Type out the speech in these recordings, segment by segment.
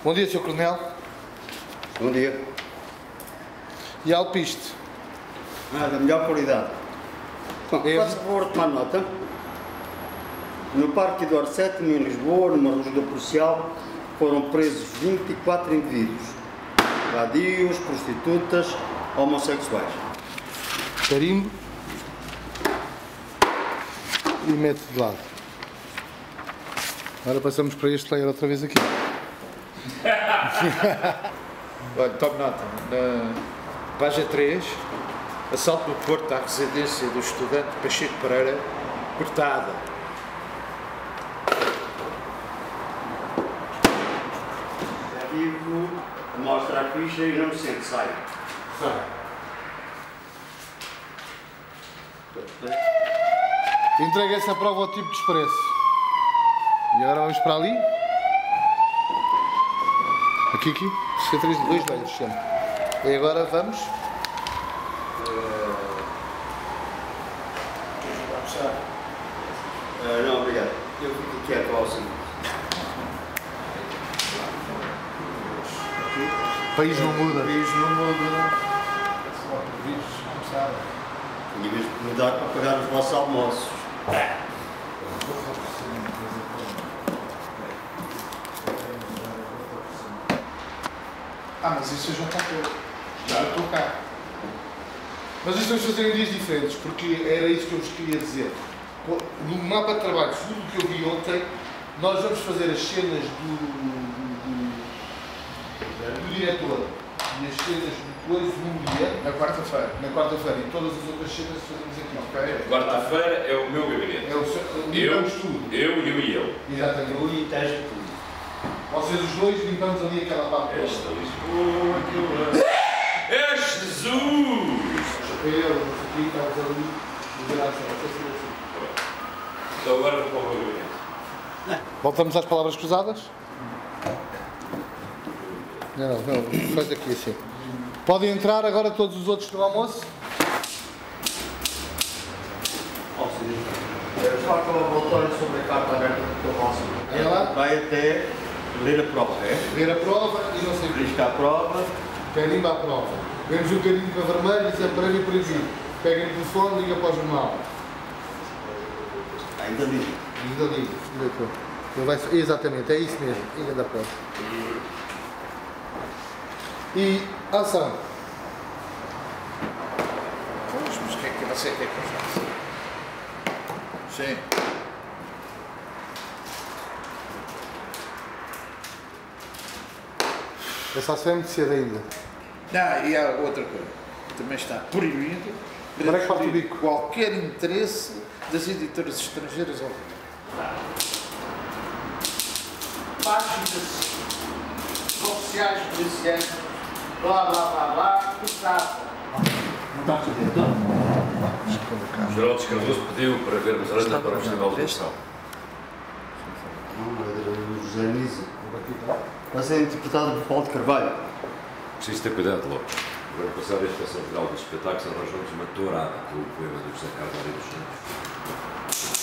Bom dia, Sr. Coronel. Bom dia. E alpiste? Da melhor qualidade. Bom, faço favor de tomar nota. No Parque Eduardo VII, em Lisboa, numa rua policial, foram presos 24 indivíduos. Vadios, prostitutas, homossexuais. Carimbo. E mete de lado. Agora passamos para este player outra vez aqui. Olha, tome nota. Na página 3, assalto no Porto à residência do estudante Pacheco Pereira, cortada. Arquivo, mostra a ficha e não me sente, sai. Entrega essa prova ao tipo de expresso. E agora vamos para ali. Aqui. C3 de 2 velhos, chama. E agora vamos. Não, obrigado. Eu fico quieto ao seguinte. País não muda. Em vez de mudar para pagar os vossos almoços. Mas isso eu já estou cá. Mas isto vamos fazer em dias diferentes, porque era isso que eu vos queria dizer. No mapa de trabalho, segundo o que eu vi ontem, nós vamos fazer as cenas do diretor e as cenas depois num dia. Na quarta-feira. Na quarta-feira, e todas as outras cenas fazemos aqui. Ok. Quarta-feira é o meu gabinete. É o limpamos tudo. Eu e ele. Exatamente. Eu e tens tudo. Vocês os dois limpamos ali aquela parte toda. Esta Lisboa que eu amo. É Jesus! Eu, aqui, estamos ali, de graça, assim. Então agora vou para o meu gabinete. Voltamos às palavras cruzadas? Não, faz aqui assim. Podem entrar agora todos os outros no almoço? Eu falo com o laboratório sobre a carta aberta do teu próximo. Ela vai até ler a prova, ver a prova e não sei o quê. Risca a prova. Carimba a prova. Vemos o carimbo para vermelho e diz para mim proibido. Pega no telefone e liga para o jornal. Ainda liga. Ainda liga. Ele vai... Exatamente, é isso mesmo. Liga da prova. E ação. Pois, mas o que é que você quer que eu faça? Sim. Essa ação é muito cedo ainda. Não, e há outra coisa. Também está proibido Como é que parte o bico? qualquer interesse das editoras estrangeiras ao páginas oficiais policiais, blá blá blá blá, cortada. O Geraldo Cardoso pediu para vermos a letra para o Festival de Educação. Não, era o José Nisa. Vai ser interpretado por Paulo de Carvalho. Preciso ter cuidado, Lopes. Agora passar a estação final dos espetáculos, arranjamos uma tourada, com o poema do José Carlos Ari dos Santos.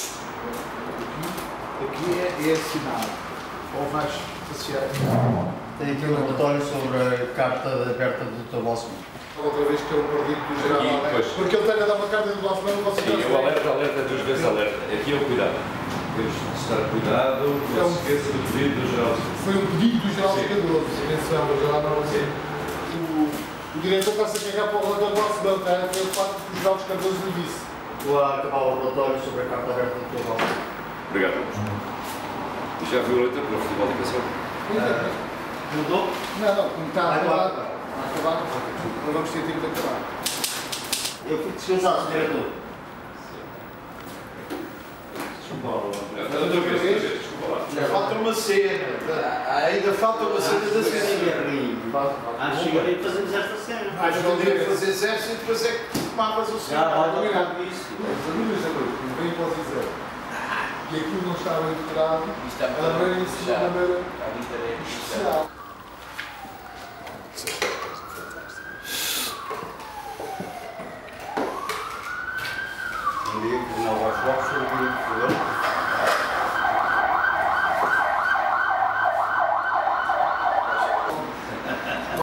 Aqui é assinado. Ou vais passear. Tem aqui um relatório sobre a carta aberta do Dr. Bossman. Outra vez que eu perdi do geral Aqui, alerta. pois. Porque ele tem a dar uma carta do Balfão e você Sim, o alerta duas vezes alerta. Aqui é o cuidado. Temos de estar cuidado, não se esqueça do pedido do Geraldo. Foi um pedido do Geraldo Cardoso. Atenção, o Geraldo não vai. O diretor está-se a cagar para o relatório do Balfão, está a ter o facto que o Geraldo Cardoso lhe disse. Estou a acabar o relatório sobre a carta aberta do Dr. Bossman. Obrigado, Lopes. E já viu a letra para o Festival de Educação? Mudou? Não, como está Vai acabado. lá. Está acabado. Não vamos ter tempo de acabar. Eu fui dispensado, Sr. Diretor. Outra vez, desculpa lá. Falta uma cena, ainda falta uma cena da cena. Acho que ia fazermos esta cena. Mas não devia fazer exército e depois é que tomavas o Já vai senhor. tocar isso. As famílias da noite, não vem para dizer que aquilo não estava integrado, ela veio em cima de maneira especial.